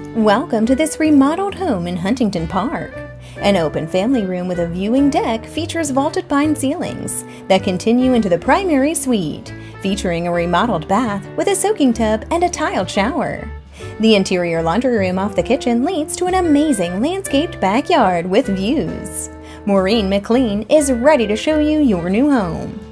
Welcome to this remodeled home in Huntington Park. An open family room with a viewing deck features vaulted pine ceilings that continue into the primary suite, featuring a remodeled bath with a soaking tub and a tiled shower. The interior laundry room off the kitchen leads to an amazing landscaped backyard with views. Maureen McLean is ready to show you your new home.